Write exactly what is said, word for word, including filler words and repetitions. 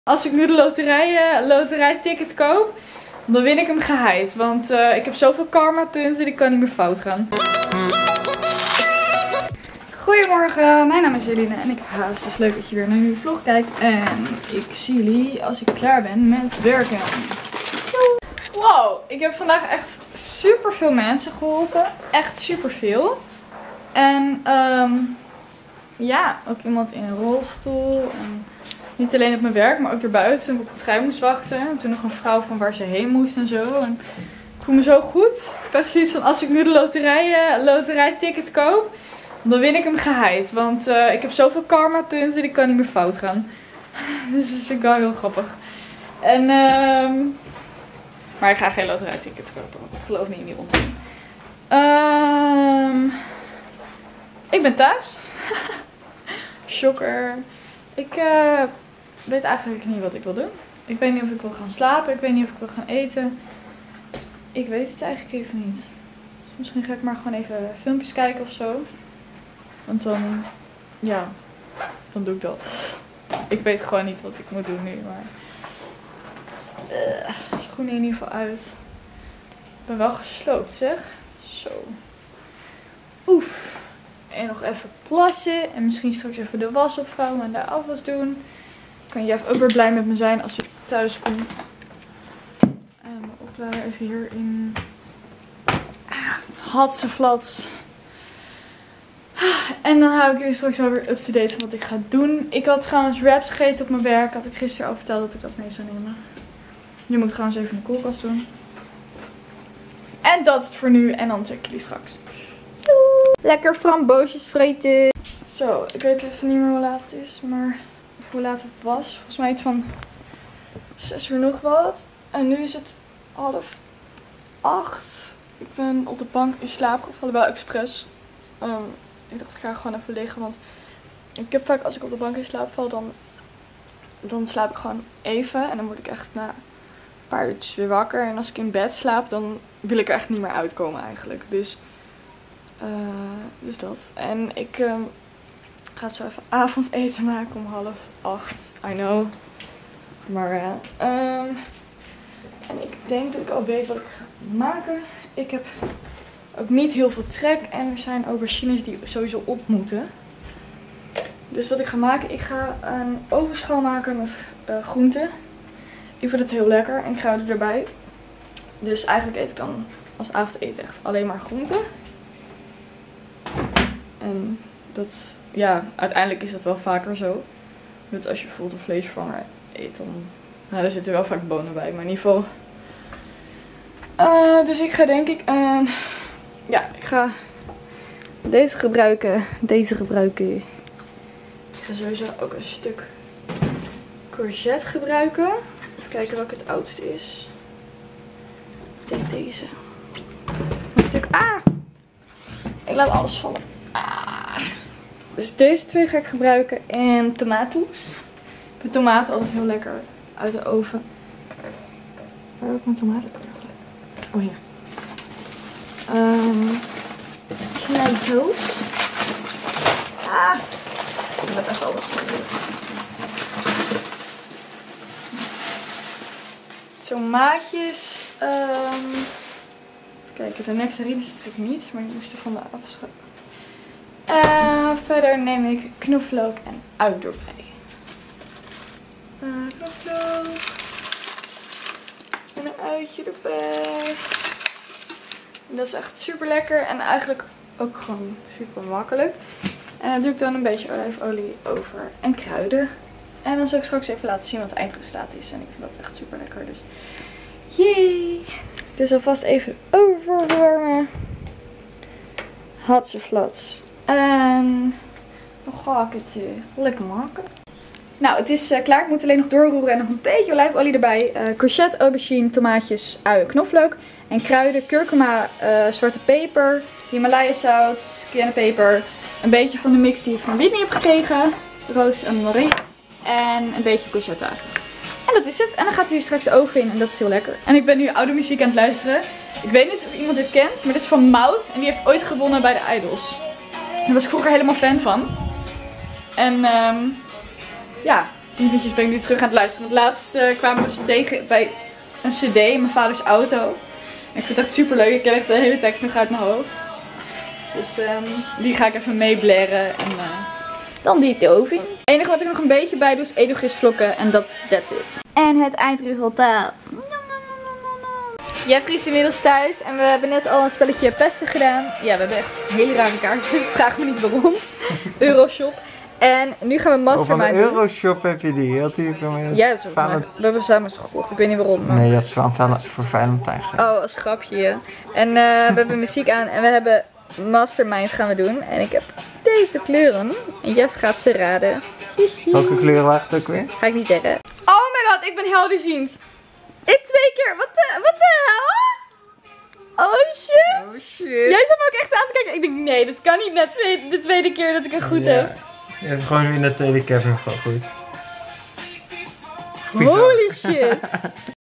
Als ik nu de loterij, uh, loterijticket koop, dan win ik hem geheid. Want uh, ik heb zoveel karma punten, die kan niet meer fout gaan. Goedemorgen, mijn naam is Eline en ik haast. Het is leuk dat je weer naar een nieuwe vlog kijkt. En ik zie jullie als ik klaar ben met werken. Wow, ik heb vandaag echt super veel mensen geholpen. Echt super veel. En um, ja, ook iemand in een rolstoel. En niet alleen op mijn werk, maar ook erbuiten. Toen ik op de trein moest wachten. En toen nog een vrouw van waar ze heen moest en zo. En ik voel me zo goed. Ik heb echt zoiets van, als ik nu de loterij, uh, loterijticket koop, dan win ik hem geheid. Want uh, ik heb zoveel karma punten, die kan niet meer fout gaan. Dus dat vind ik wel heel grappig. En um, maar ik ga geen loterijticket kopen, want ik geloof niet in die onzin. Um, ik ben thuis. Shocker. Ik uh, weet eigenlijk niet wat ik wil doen. Ik weet niet of ik wil gaan slapen. Ik weet niet of ik wil gaan eten. Ik weet het eigenlijk even niet. Dus misschien ga ik maar gewoon even filmpjes kijken of zo. Want dan, ja, dan doe ik dat. Ik weet gewoon niet wat ik moet doen nu, maar uh, schoenen in ieder geval uit. Ik ben wel gesloopt, zeg. Zo. Oef. En nog even plassen. En misschien straks even de was opvouwen en de afwas doen. Kan Jeff ook weer blij met me zijn als hij thuis komt. En mijn oplader even hier in Hatseflats. En dan hou ik jullie straks wel weer up-to-date van wat ik ga doen. Ik had trouwens wraps gegeten op mijn werk. Had ik gisteren al verteld dat ik dat mee zou nemen. Nu moet ik trouwens even in de koelkast doen. En dat is het voor nu. En dan check ik jullie straks. Doei. Lekker framboosjes vreten. Zo, ik weet even niet meer hoe laat het is. Maar of hoe laat het was. Volgens mij iets van zes uur nog wat. En nu is het half acht. Ik ben op de bank in slaap gevallen, wel expres. Um, ik dacht, ik ga gewoon even liggen. Want ik heb vaak als ik op de bank in slaap val, dan, dan slaap ik gewoon even. En dan word ik echt na een paar uurtjes weer wakker. En als ik in bed slaap, dan wil ik er echt niet meer uitkomen eigenlijk. Dus, uh, dus dat. En ik um, ga zo even avondeten maken om half acht. I know. Maar ja. Uh, um, en ik denk dat ik al weet wat ik ga maken. Ik heb ook niet heel veel trek. En er zijn aubergines die sowieso op moeten. Dus wat ik ga maken. Ik ga een oven schoonmaken met uh, groenten. Ik vind het heel lekker. En kruiden erbij. Dus eigenlijk eet ik dan als avondeten echt alleen maar groenten. En dat, ja, uiteindelijk is dat wel vaker zo. Dus als je bijvoorbeeld een vleesvervanger eet, dan, nou, er zitten wel vaak bonen bij. Maar in ieder geval. Uh, dus ik ga denk ik, uh, ja, ik ga deze gebruiken. Deze gebruiken. Ik ga sowieso ook een stuk courgette gebruiken. Even kijken welke het oudste is. Ik denk deze. Een stuk, ah! Ik laat alles vallen. Ah. Dus deze twee ga ik gebruiken. En tomatoes. Ik vind tomaten altijd heel lekker uit de oven. Waar heb ik mijn tomaten? Oh ja. Um, tomatoes. Ah. Ik heb echt alles voor. Tomaatjes. Um, even kijken, de nectarine is het natuurlijk niet, maar die moest er van de afschaffen. Uh, verder neem ik knoflook en ui erbij. Uh, knoflook. En een uitje erbij. En dat is echt super lekker. En eigenlijk ook gewoon super makkelijk. En dan doe ik dan een beetje olijfolie over en kruiden. En dan zal ik straks even laten zien wat het eindresultaat is. En ik vind dat echt super lekker. Dus yay! Dus alvast even overwarmen. Hatseflats. En dan ga ik het uh, lekker maken. Nou, het is uh, klaar. Ik moet alleen nog doorroeren en nog een beetje olijfolie erbij. Uh, courgette, aubergine, tomaatjes, ui, knoflook. En kruiden, kurkuma, uh, zwarte peper, Himalaya zout, cayennepeper. Een beetje van de mix die ik van Whitney heb gekregen. Roos en Marie. En een beetje courgette eigenlijk. En dat is het. En dan gaat hij straks de oven in en dat is heel lekker. En ik ben nu oude muziek aan het luisteren. Ik weet niet of iemand dit kent, maar dit is van Mout. En die heeft ooit gewonnen bij de Idols. Daar was ik vroeger helemaal fan van. En um, ja, Die liedjes ben ik nu terug aan het luisteren. Het laatste uh, kwamen we dus tegen bij een cd in mijn vaders auto. En ik vind het echt super leuk. Ik ken echt de hele tekst nog uit mijn hoofd. Dus um, die ga ik even meeblaren. En uh, dan die toving. Het enige wat ik nog een beetje bij doe is edelgistvlokken. En dat that's it. En het eindresultaat. Jeffrey is inmiddels thuis en we hebben net al een spelletje pesten gedaan. Ja, we hebben echt hele rare kaartjes. Ik vraag me niet waarom. Euroshop. En nu gaan we Mastermind doen. Van de Euroshop heb je die. Had die van ja, dat is ook Valent... We hebben samen gekocht. Ik weet niet waarom. Maar... Nee, je had ze wel voor Valentijn gedaan. Oh, als grapje. Ja. En uh, we hebben muziek aan en we hebben Mastermind gaan we doen. En ik heb deze kleuren. En Jeff gaat ze raden. Welke kleuren waren het ook weer? Ga ik niet zeggen. Oh my god, ik ben helderziend. Ik twee keer. Wat de, wat de hel? Oh shit. Oh shit. Jij zat me ook echt aan te kijken. Ik denk, nee, dat kan niet net twee, de tweede keer dat ik het goed ja. heb. Je hebt gewoon weer in de tweede keer hem gewoon goed. Holy shit.